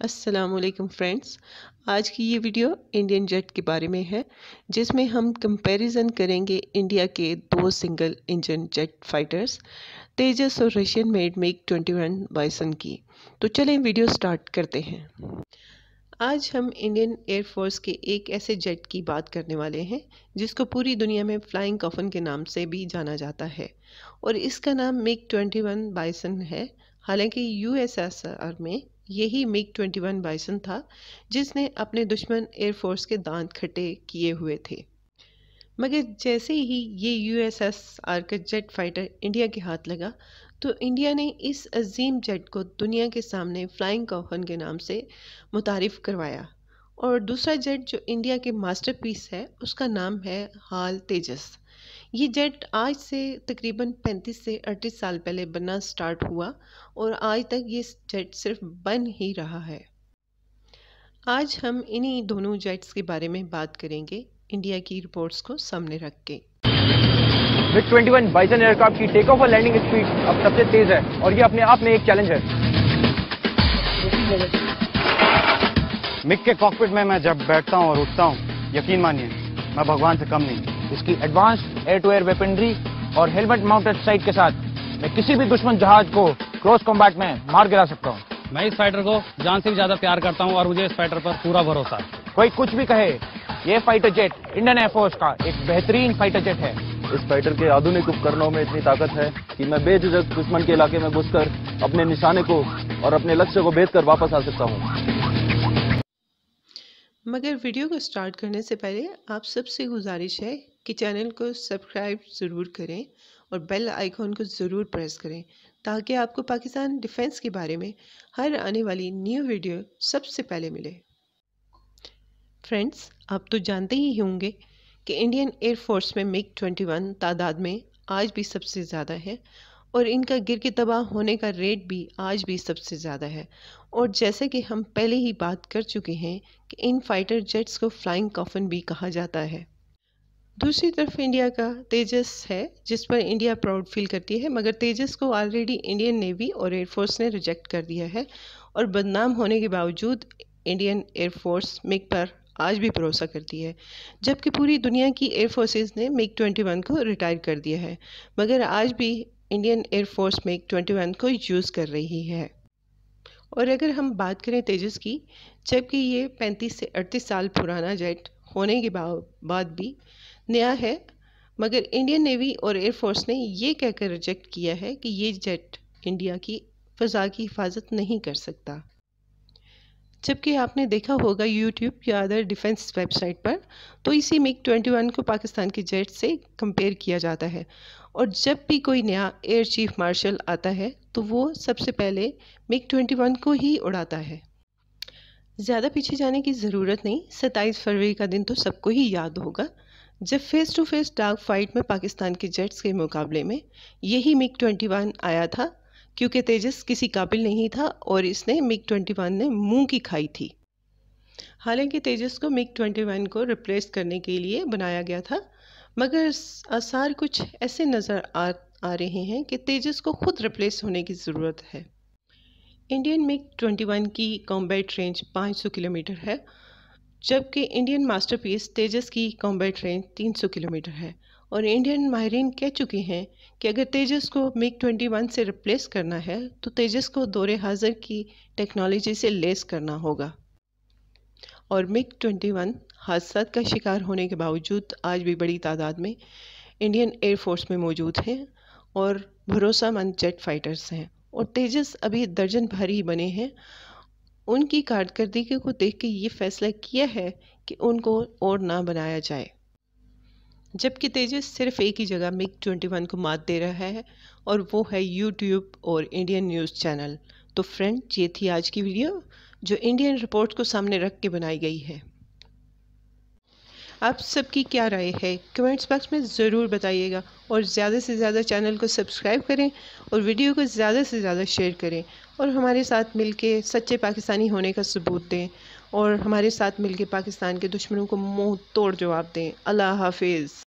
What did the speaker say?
अस्सलामुअलैकुम फ्रेंड्स। आज की ये वीडियो इंडियन जेट के बारे में है, जिसमें हम कंपैरिजन करेंगे इंडिया के दो single engine jet fighters Tejas और रशियन मेड मिग-21 बाइसन की। तो चलें वीडियो स्टार्ट करते हैं। आज हम इंडियन एयरफोर्स के एक ऐसे जेट की बात करने वाले हैं जिसको पूरी दुनिया में फ्लाइंग कॉफन के नाम से भी जाना जाता है, और इसका नाम मिग-21 बाइसन है। हालांकि यूएसएसआर में यही मिग-21 बाइसन था जिसने अपने दुश्मन एयरफोर्स के दांत खट्टे किए हुए थे। मगर जैसे ही ये यूएसएसआर का जेट फाइटर इंडिया के हाथ लगा, तो इंडिया ने इस अजीम जेट को दुनिया के सामने फ्लाइंग कॉफन के नाम से मुतारिफ करवाया। और दूसरा जेट जो इंडिया के मास्टरपीस है उसका नाम है हाल तेजस। ये जेट आज से तकरीबन 35 से 38 साल पहले बनना स्टार्ट हुआ और आज तक ये जेट सिर्फ बन ही रहा है। आज हम इन्हीं दोनों जेट्स के बारे में बात करेंगे इंडिया की रिपोर्ट्स को सामने रख के। मिग-21 बाइसन एयरक्राफ्ट की टेक ऑफ और लैंडिंग स्पीड अब सबसे तेज है और ये अपने आप में एक चैलेंज है। मिग के कॉकपिट में मैं जब बैठता हूँ और उठता हूँ, यकीन मानिए मैं भगवान से कम नहीं। इसकी advanced air to air weaponry और हेलमेट माउंटेड साइट के साथ मैं किसी भी दुश्मन जहाज को क्लोज कॉम्बैट में मार गिरा सकता हूँ। मैं इस फाइटर को जान से भी ज्यादा प्यार करता हूं और मुझे इस फाइटर पर पूरा भरोसा है। कोई कुछ भी कहे, ये फाइटर जेट इंडियन एयरफोर्स का एक बेहतरीन फाइटर जेट है। इस फाइटर के आधुनिक उपकरणों में इतनी ताकत है कि मैं बेझिझक दुश्मन के इलाके में घुसकर अपने निशाने को और अपने लक्ष्य को भेद कर वापस आ सकता हूँ। मगर वीडियो को स्टार्ट करने से पहले आप सबसे गुजारिश है कि चैनल को सब्सक्राइब ज़रूर करें और बेल आइकॉन को ज़रूर प्रेस करें, ताकि आपको पाकिस्तान डिफेंस के बारे में हर आने वाली न्यू वीडियो सबसे पहले मिले। फ्रेंड्स, आप तो जानते ही होंगे कि इंडियन एयरफोर्स में मिग-21 तादाद में आज भी सबसे ज़्यादा है और इनका गिर के तबाह होने का रेट भी आज भी सबसे ज़्यादा है। और जैसे कि हम पहले ही बात कर चुके हैं कि इन फाइटर जेट्स को फ्लाइंग कॉफन भी कहा जाता है। दूसरी तरफ इंडिया का तेजस है, जिस पर इंडिया प्राउड फील करती है, मगर तेजस को ऑलरेडी इंडियन नेवी और एयरफोर्स ने रिजेक्ट कर दिया है और बदनाम होने के बावजूद इंडियन एयरफोर्स मिग पर आज भी भरोसा करती है, जबकि पूरी दुनिया की एयरफोर्सेस ने मिग-21 को रिटायर कर दिया है, मगर आज भी इंडियन एयरफोर्स मिग-21 को यूज़ कर रही है। और अगर हम बात करें तेजस की, जबकि ये 35 से 38 साल पुराना जेट होने के बाद भी नया है, मगर इंडियन नेवी और एयरफोर्स ने ये कहकर रिजेक्ट किया है कि ये जेट इंडिया की फ़ज़ा की हिफाजत नहीं कर सकता। जबकि आपने देखा होगा यूट्यूब या अदर डिफेंस वेबसाइट पर, तो इसी मिग-21 को पाकिस्तान के जेट से कंपेयर किया जाता है। और जब भी कोई नया एयर चीफ मार्शल आता है तो वो सबसे पहले मिग-21 को ही उड़ाता है। ज़्यादा पीछे जाने की ज़रूरत नहीं, 27 फरवरी का दिन तो सबको ही याद होगा, जब face to face dogfight में पाकिस्तान के जेट्स के मुकाबले में यही मिग-21 आया था, क्योंकि तेजस किसी काबिल नहीं था और इसने मिग-21 ने मुंह की खाई थी। हालांकि तेजस को मिग-21 को रिप्लेस करने के लिए बनाया गया था, मगर आसार कुछ ऐसे नज़र आ रहे हैं कि तेजस को खुद रिप्लेस होने की ज़रूरत है। इंडियन मिग-21 की कॉम्बैट रेंज 500 किलोमीटर है, जबकि इंडियन मास्टरपीस तेजस की कॉम्बैट रेंज 300 किलोमीटर है। और इंडियन माहिरीन कह चुके हैं कि अगर तेजस को मिग-21 से रिप्लेस करना है तो तेजस को दौरे हाजिर की टेक्नोलॉजी से लेस करना होगा। और मिग-21 हादसा का शिकार होने के बावजूद आज भी बड़ी तादाद में इंडियन एयरफोर्स में मौजूद हैं और भरोसामंद जेट फाइटर्स हैं, और तेजस अभी दर्जन भर ही बने हैं। उनकी कारकर्दगी को देख के ये फैसला किया है कि उनको और ना बनाया जाए, जबकि तेजस सिर्फ एक ही जगह मिग-21 को मात दे रहा है और वो है यूट्यूब और इंडियन न्यूज़ चैनल। तो फ्रेंड, ये थी आज की वीडियो जो इंडियन रिपोर्ट को सामने रख के बनाई गई है। आप सबकी क्या राय है कमेंट्स बॉक्स में ज़रूर बताइएगा, और ज़्यादा से ज़्यादा चैनल को सब्सक्राइब करें और वीडियो को ज़्यादा से ज़्यादा शेयर करें, और हमारे साथ मिलके सच्चे पाकिस्तानी होने का सबूत दें, और हमारे साथ मिलके पाकिस्तान के दुश्मनों को मुंह तोड़ जवाब दें। अल्लाह हाफिज़।